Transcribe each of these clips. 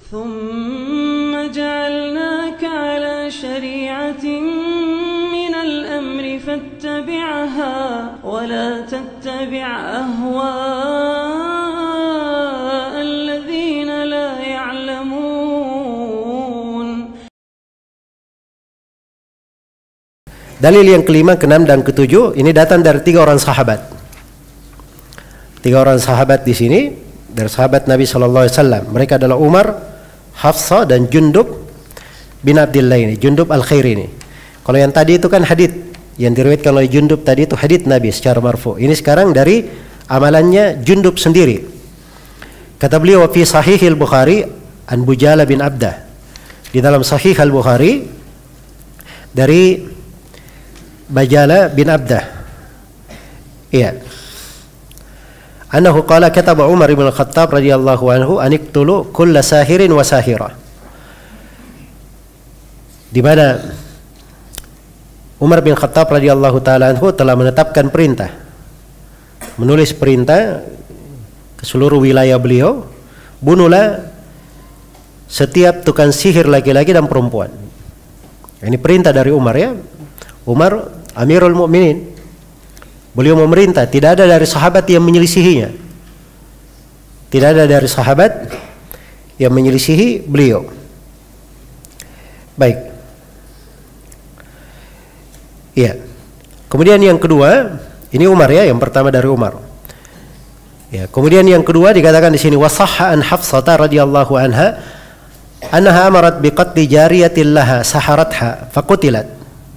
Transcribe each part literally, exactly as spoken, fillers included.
ثم جعلناك على شريعة من الأمر فاتبعها ولا تتبع أهواء الذين لا يعلمون. Dalil yang kelima, keenam, dan ketujuh ini datang dari tiga orang sahabat. Tiga orang sahabat di sini dari sahabat Nabi Shallallahu Alaihi Wasallam. Mereka adalah Umar, Hafsah, dan Jundub bin Abdillah ini, Jundub al-Khairi ini. Kalau yang tadi itu kan hadits yang diriwayatkan oleh Jundub tadi itu hadits Nabi secara marfu. Ini sekarang dari amalannya Jundub sendiri. Kata beliau, fi Sahihil Bukhari an Bujala bin Abdah. Di dalam Sahih al-Bukhari dari Bajala bin Abdah. Iya. Annahu qala kataba Umar bin Al-Khattab radhiyallahu anhu an iqtulu kulla sahirin wa sahira. Di mana Umar bin Khattab radhiyallahu taala anhu telah menetapkan perintah, menulis perintah ke seluruh wilayah beliau, bunuhlah setiap tukang sihir laki-laki dan perempuan. Ini perintah dari Umar ya. Umar Amirul Mukminin. Beliau memerintah, tidak ada dari sahabat yang menyelisihinya. Tidak ada dari sahabat yang menyelisihi beliau. Baik. Iya. Kemudian yang kedua, ini Umar ya, yang pertama dari Umar. Ya, kemudian yang kedua dikatakan di sini wasahha an Hafsah radhiyallahu anha annaha amarat biqatli jariyatin laha saharatha faqutilat.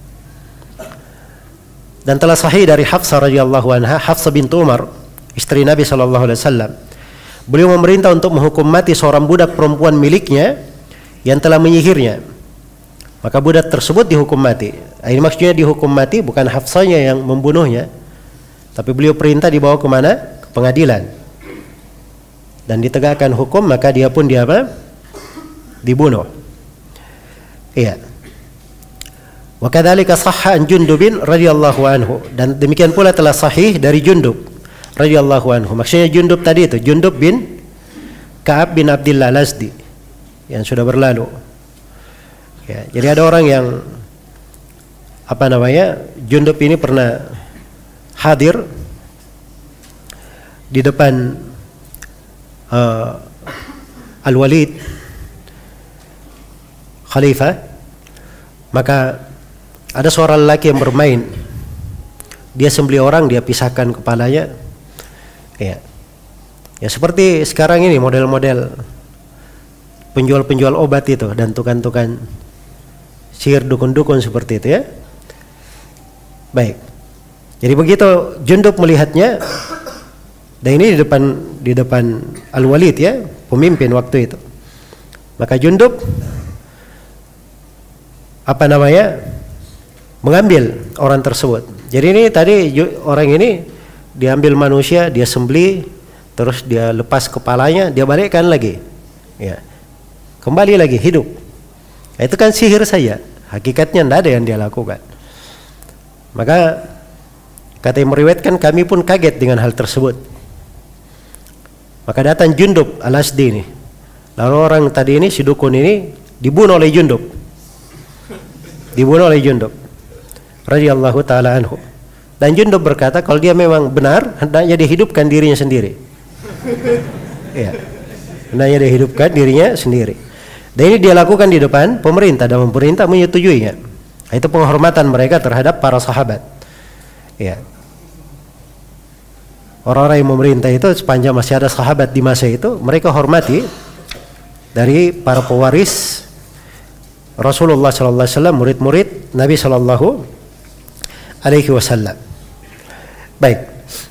Dan telah sahih dari Hafsah radhiyallahu anha, Hafsah bintu Umar, istri Nabi sallallahu alaihi wasallam. Beliau memerintah untuk menghukum mati seorang budak perempuan miliknya yang telah menyihirnya. Maka budak tersebut dihukum mati. Ini maksudnya dihukum mati bukan Hafsahnya yang membunuhnya, tapi beliau perintah dibawa ke mana? Ke pengadilan. Dan ditegakkan hukum, maka dia pun dia apa? Dibunuh. Iya. Wa kadzalika sahha an Jundubin radhiyallahu anhu, dan demikian pula telah sahih dari Jundub radhiyallahu anhu. Maksudnya Jundub tadi itu Jundub bin Ka'ab bin Abdillah Al-Azdi yang sudah berlalu. Ya, jadi ada orang yang apa namanya? Jundub ini pernah hadir di depan uh, Al-Walid Khalifah, maka ada seorang lelaki yang bermain. Dia sembelih orang, dia pisahkan kepalanya. Ya. Ya seperti sekarang ini model-model penjual-penjual obat itu dan tukang-tukang sihir dukun-dukun seperti itu ya. Baik. Jadi begitu Jundub melihatnya, dan ini di depan di depan Al-Walid ya, pemimpin waktu itu. Maka Jundub apa namanya? Mengambil orang tersebut. Jadi ini tadi orang ini diambil manusia, dia sembelih, terus dia lepas kepalanya, dia balikkan lagi, ya, kembali lagi hidup. Nah, itu kan sihir saja, hakikatnya tidak ada yang dia lakukan. Maka kata yang meriwayatkan, kami pun kaget dengan hal tersebut. Maka datang Jundub Al-Azdi ini, lalu orang tadi ini, si dukun ini dibunuh oleh Jundub, dibunuh oleh Jundub radhiyallahu taala anhu. Dan Jundub berkata kalau dia memang benar, hendaknya dia hidupkan dirinya sendiri. Ya. Hendaknya dia hidupkan dirinya sendiri. Dan ini dia lakukan di depan pemerintah, dan pemerintah menyetujuinya. Itu penghormatan mereka terhadap para sahabat. Ya. Orang-orang yang memerintah itu sepanjang masih ada sahabat di masa itu, mereka hormati dari para pewaris Rasulullah sallallahu alaihi wasallam, murid-murid Nabi sallallahu alaihi wasallam. Baik.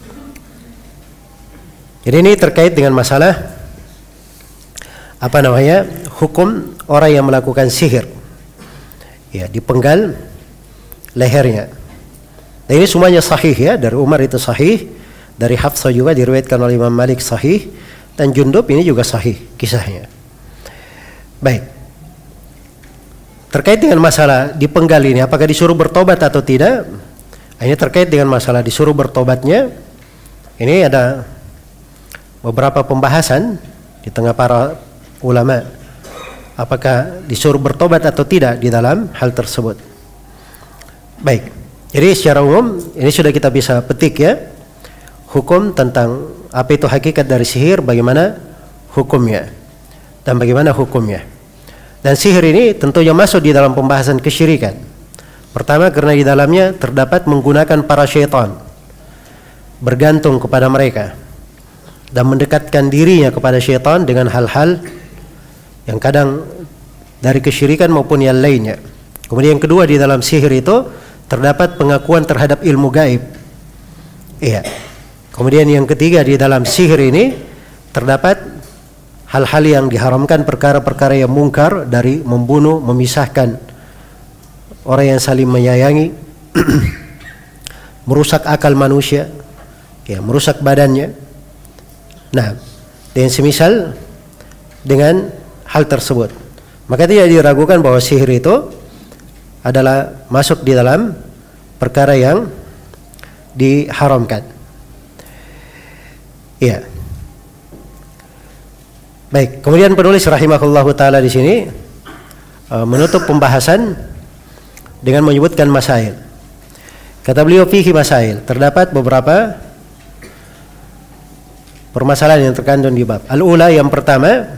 Jadi ini terkait dengan masalah apa namanya? Hukum orang yang melakukan sihir. Ya, dipenggal lehernya. Dan ini semuanya sahih ya, dari Umar itu sahih, dari Hafsah juga diriwayatkan oleh Imam Malik sahih, dan Jundub ini juga sahih kisahnya. Baik. Terkait dengan masalah dipenggal ini, apakah disuruh bertobat atau tidak? Ini terkait dengan masalah disuruh bertobatnya. Ini ada beberapa pembahasan di tengah para ulama. apakah disuruh bertobat atau tidak di dalam hal tersebut. Baik, jadi secara umum ini sudah kita bisa petik ya, hukum tentang apa itu hakikat dari sihir, bagaimana hukumnya dan bagaimana hukumnya. Dan sihir ini tentunya masuk di dalam pembahasan kesyirikan. Pertama, karena di dalamnya terdapat menggunakan para syaitan, bergantung kepada mereka dan mendekatkan dirinya kepada syaitan dengan hal-hal yang kadang dari kesyirikan maupun yang lainnya. Kemudian yang kedua, di dalam sihir itu terdapat pengakuan terhadap ilmu gaib. Iya. Kemudian yang ketiga, di dalam sihir ini terdapat hal-hal yang diharamkan, perkara-perkara yang mungkar dari membunuh, memisahkan orang yang saling menyayangi, merusak akal manusia, ya, merusak badannya. Nah, dan semisal dengan hal tersebut, maka tidak diragukan bahwa sihir itu adalah masuk di dalam perkara yang diharamkan. Iya. Baik, kemudian penulis rahimahullahu taala di sini uh, menutup pembahasan dengan menyebutkan masail. Kata beliau, fihi masail, terdapat beberapa permasalahan yang terkandung di bab. Al-ula, yang pertama,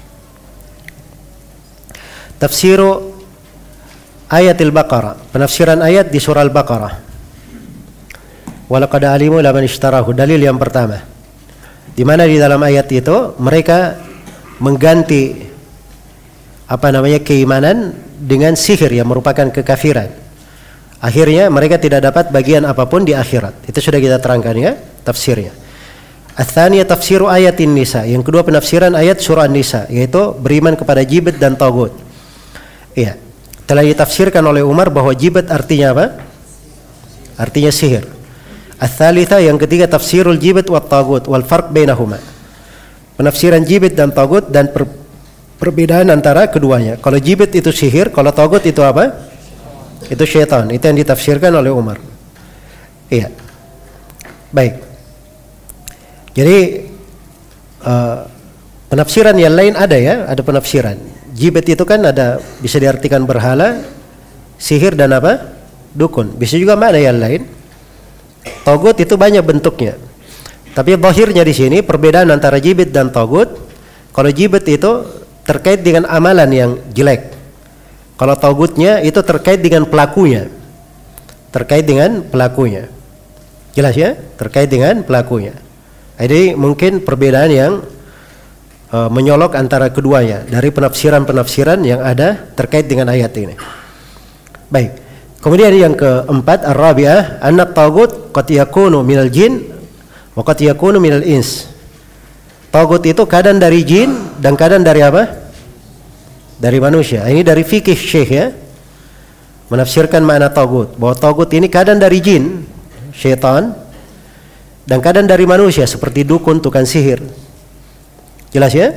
tafsiru ayatil Baqarah, penafsiran ayat di surah Al-Baqarah. Walaqad alimu laman ishtarahu, dalil yang pertama, di mana di dalam ayat itu mereka mengganti apa namanya keimanan dengan sihir yang merupakan kekafiran. Akhirnya mereka tidak dapat bagian apapun di akhirat. Itu sudah kita terangkan ya tafsirnya. Ats-tsaniyah tafsiru ayatin nisa, yang kedua penafsiran ayat surah An-Nisa, yaitu beriman kepada jibit dan tagut. Iya, telah ditafsirkan oleh Umar bahwa jibit artinya apa? Artinya sihir. Ats-tsalitsah, yang ketiga tafsirul jibit wat tagut wal farq bainahuma, penafsiran jibit dan tagut dan per, perbedaan antara keduanya. Kalau jibit itu sihir, kalau tagut itu apa? Itu syaitan. Itu yang ditafsirkan oleh Umar. Iya. Baik. Jadi uh, penafsiran yang lain ada ya, ada penafsiran. Jibit itu kan ada, bisa diartikan berhala, sihir dan apa? Dukun. Bisa juga makna yang lain. Tagut itu banyak bentuknya. Tapi zahirnya di sini perbedaan antara jibit dan tagut. Kalau jibit itu terkait dengan amalan yang jelek. Kalau tagutnya itu terkait dengan pelakunya. Terkait dengan pelakunya. Jelas ya? Terkait dengan pelakunya. Jadi mungkin perbedaan yang uh, menyolok antara keduanya dari penafsiran-penafsiran yang ada terkait dengan ayat ini. Baik. Kemudian yang keempat, ar-rabi'ah, anna tagut qad yakunu minal jin wa qad yakunu minal ins. Tagut itu kadang dari jin dan kadang dari apa? Dari manusia. Ini dari fikih Syekh ya, menafsirkan makna tagut, bahwa tagut ini kadang dari jin, syaitan, dan kadang dari manusia seperti dukun, tukang sihir. Jelas ya?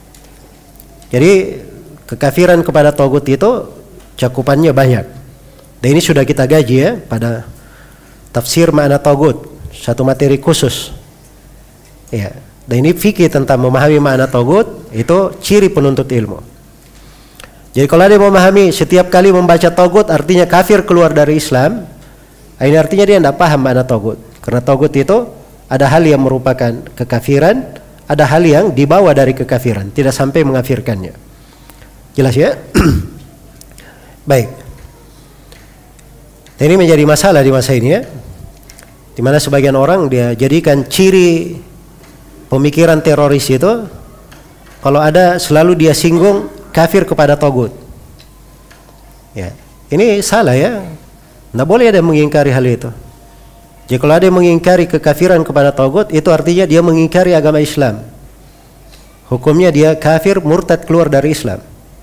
Jadi kekafiran kepada tagut itu cakupannya banyak. Dan ini sudah kita gaji ya pada tafsir makna tagut, satu materi khusus. Ya. Dan ini fikih tentang memahami makna tagut, itu ciri penuntut ilmu. Jadi kalau ada yang memahami setiap kali membaca tagut artinya kafir keluar dari Islam, ini artinya dia tidak paham makna tagut. Karena tagut itu ada hal yang merupakan kekafiran, ada hal yang dibawa dari kekafiran, tidak sampai mengafirkannya. Jelas ya? Baik. Dan ini menjadi masalah di masa ini ya, di mana sebagian orang dia jadikan ciri pemikiran teroris itu kalau ada selalu dia singgung kafir kepada tagut. Ya, ini salah ya. Tidak boleh ada yang mengingkari hal itu. Jadi kalau ada yang mengingkari kekafiran kepada tagut, itu artinya dia mengingkari agama Islam. Hukumnya dia kafir, murtad, keluar dari Islam.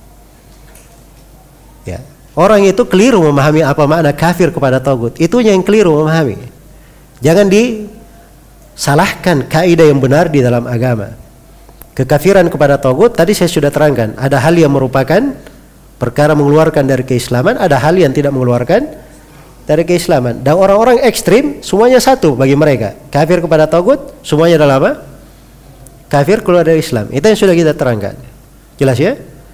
Ya. Orang itu keliru memahami apa makna kafir kepada tagut. Itunya yang keliru memahami. Jangan disalahkan kaidah yang benar di dalam agama. Kekafiran kepada tagut tadi saya sudah terangkan. Ada hal yang merupakan perkara mengeluarkan dari keislaman, ada hal yang tidak mengeluarkan dari keislaman. Dan orang-orang ekstrim semuanya satu bagi mereka. Kafir kepada tagut semuanya adalah apa? Kafir keluar dari Islam. Itu yang sudah kita terangkan. Jelas ya?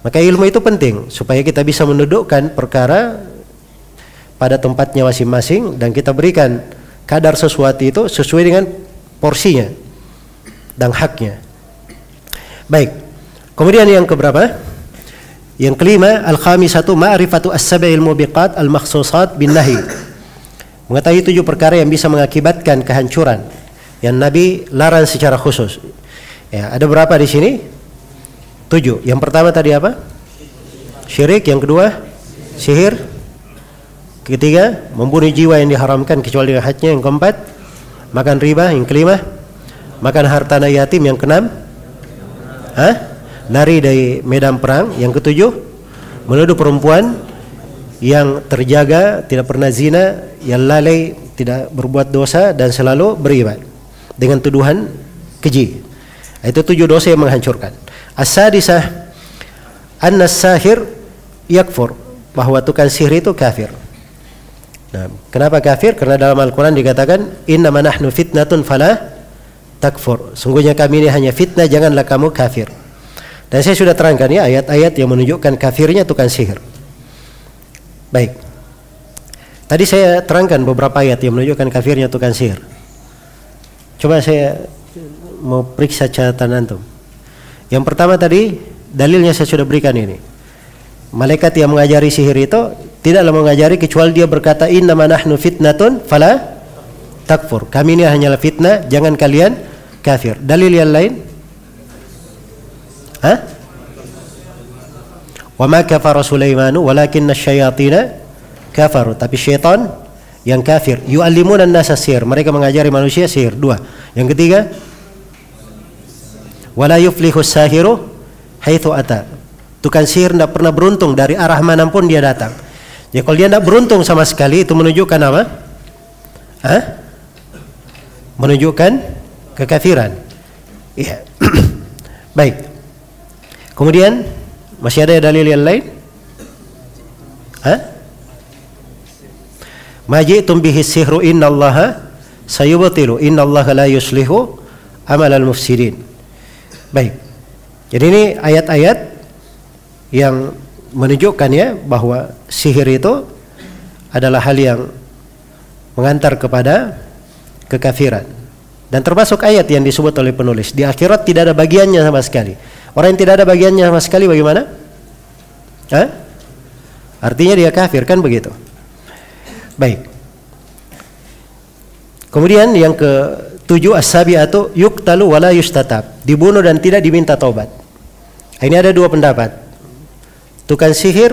Maka ilmu itu penting supaya kita bisa mendudukkan perkara pada tempatnya masing-masing dan kita berikan kadar sesuatu itu sesuai dengan porsinya dan haknya. Baik. Kemudian yang keberapa? Yang kelima, al-khamisatu ma'rifatu as-sab'il mubiqat al-makhsusat bin nahi. Mengetahui tujuh perkara yang bisa mengakibatkan kehancuran yang Nabi larang secara khusus. Ya, ada berapa di sini? Tujuh. Yang pertama tadi apa? Syirik. Yang kedua, sihir. Ketiga, membunuh jiwa yang diharamkan kecuali dengan haknya. Yang keempat, makan riba. Yang kelima, makan harta anak yatim. Yang keenam, Hah? lari dari medan perang. Yang ketujuh, menuduh perempuan yang terjaga, tidak pernah zina, yang lalai, tidak berbuat dosa dan selalu beribadah dengan tuduhan keji. Itu tujuh dosa yang menghancurkan. As-sadisah anna as-sahir yakfur, bahwa tukang sihir itu kafir. Nah, kenapa kafir? Karena dalam Al-Quran dikatakan innama nahnu fitnatun fala takfur. Sungguhnya kami ini hanya fitnah, janganlah kamu kafir. Dan saya sudah terangkan ya ayat-ayat yang menunjukkan kafirnya tukang sihir. Baik. Tadi saya terangkan beberapa ayat yang menunjukkan kafirnya tukang sihir. Coba saya mau periksa catatan antum. Yang pertama tadi dalilnya saya sudah berikan ini. Malaikat yang mengajari sihir itu tidaklah mengajari kecuali dia berkata innama nahnu fitnatun fala takfur. Kami ini hanyalah fitnah, jangan kalian kafir. Dalil yang lain? Hah? Wa ma kafara Sulaimanu walakinna asyayatina kafaru. Tapi syaitan yang kafir. Yu'allimuna an-nasa sihir. Mereka mengajari manusia sihir. Dua. Yang ketiga, wala yuflihu sahiru haitsu ata. Tukang sihir tidak pernah beruntung dari arah manapun dia datang. Ya kalau dia tidak beruntung sama sekali, itu menunjukkan apa? Hah? Menunjukkan kekafiran. Iya. Baik. Kemudian masih ada dalil yang lain? Hah? Ma ji'tum bihi sihru innallaha sayubtilu innallaha la yuslihu amalal mufsidin. Baik. Jadi ini ayat-ayat yang menunjukkan ya bahwa sihir itu adalah hal yang mengantar kepada kekafiran. Dan termasuk ayat yang disebut oleh penulis, di akhirat tidak ada bagiannya sama sekali. Orang yang tidak ada bagiannya sama sekali bagaimana? Hah? Artinya dia kafir, kan begitu. Baik. Kemudian yang ketujuh, as-sabi'atu yuqtalu wala yustatab, dibunuh dan tidak diminta taubat. Ini ada dua pendapat. Tukang sihir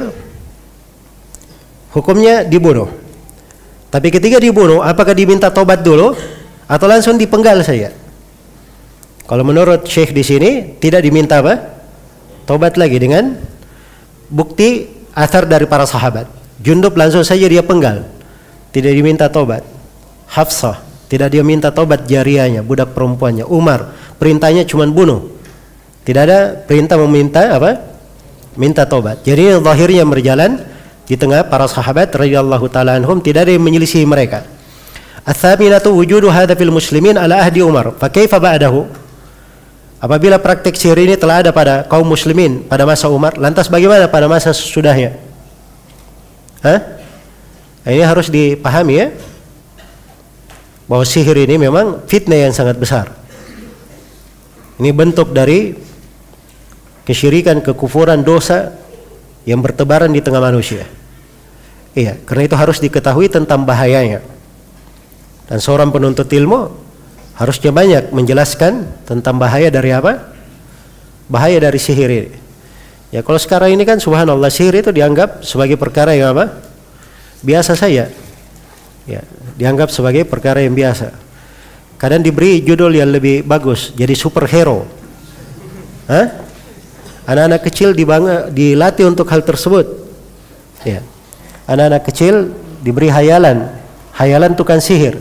hukumnya dibunuh. Tapi ketika dibunuh, apakah diminta taubat dulu atau langsung dipenggal saja? Kalau menurut Syekh di sini tidak diminta apa? Taubat lagi dengan bukti athar dari para sahabat. Jundub langsung saja dia penggal, tidak diminta taubat. Hafsah tidak dia minta taubat jariahnya, budak perempuannya. Umar perintahnya cuma bunuh, tidak ada perintah meminta apa? Minta taubat. Jadi zahirnya berjalan di tengah para sahabat radhiyallahu taala anhum, tidak ada yang menyelisihi mereka. Ats-tsaminatu wujudu hadza fil muslimin ala ahdi Umar, fa kaifa ba'dahu? Apabila praktik sihir ini telah ada pada kaum muslimin pada masa Umar, lantas bagaimana pada masa sesudahnya? Hah? Ini harus dipahami ya, bahwa sihir ini memang fitnah yang sangat besar. Ini bentuk dari kesyirikan, kekufuran, dosa yang bertebaran di tengah manusia. Iya, karena itu harus diketahui tentang bahayanya. Dan seorang penuntut ilmu harusnya banyak menjelaskan tentang bahaya dari apa? Bahaya dari sihir ini. Ya kalau sekarang ini kan subhanallah, sihir itu dianggap sebagai perkara yang apa? Biasa saja. Ya, dianggap sebagai perkara yang biasa. Kadang diberi judul yang lebih bagus, jadi superhero. Hah? Anak-anak kecil dibangga, dilatih untuk hal tersebut. Ya. Anak-anak kecil diberi hayalan, hayalan tukang sihir.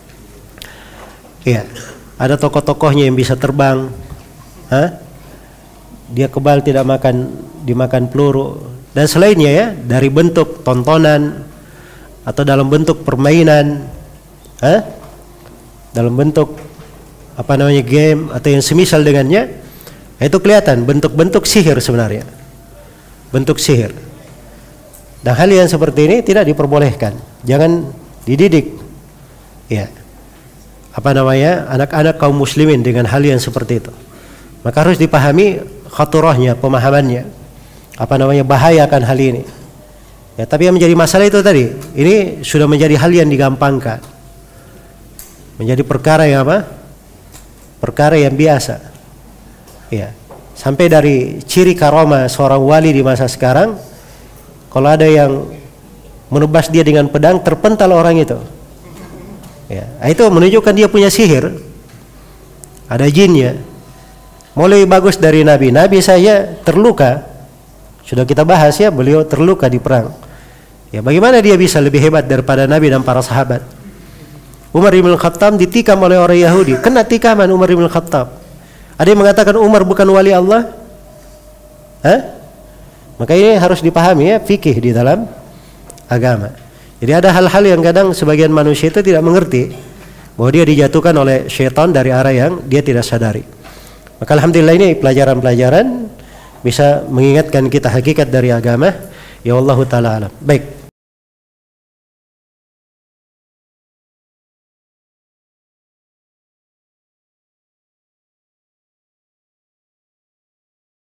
Ya. Ada tokoh-tokohnya yang bisa terbang. Hah? Dia kebal, tidak makan, dimakan peluru dan selainnya ya, dari bentuk tontonan atau dalam bentuk permainan. Hah? Dalam bentuk apa namanya game atau yang semisal dengannya. Itu kelihatan bentuk-bentuk sihir sebenarnya. bentuk sihir. Dan hal yang seperti ini tidak diperbolehkan. Jangan dididik, ya, apa namanya, anak-anak kaum muslimin dengan hal yang seperti itu. Maka harus dipahami khaturahnya, pemahamannya, apa namanya, bahaya akan hal ini. Ya, tapi yang menjadi masalah itu tadi, ini sudah menjadi hal yang digampangkan, menjadi perkara yang apa? Perkara yang biasa. Ya, sampai dari ciri karomah seorang wali di masa sekarang, kalau ada yang menebas dia dengan pedang, terpental orang itu. Ya, itu menunjukkan dia punya sihir, ada jinnya. Mulai bagus dari Nabi. Nabi saya terluka, sudah kita bahas ya, beliau terluka di perang. Ya, bagaimana dia bisa lebih hebat daripada Nabi dan para sahabat? Umar bin Khattab ditikam oleh orang Yahudi, kena tikaman Umar bin Khattab. Ada yang mengatakan Umar bukan wali Allah? Hah? Maka ini harus dipahami ya, fikih di dalam agama. Jadi ada hal-hal yang kadang sebagian manusia itu tidak mengerti, bahwa dia dijatuhkan oleh syaitan dari arah yang dia tidak sadari. Maka alhamdulillah ini pelajaran-pelajaran bisa mengingatkan kita hakikat dari agama. Ya Allah Ta'ala alam. Baik.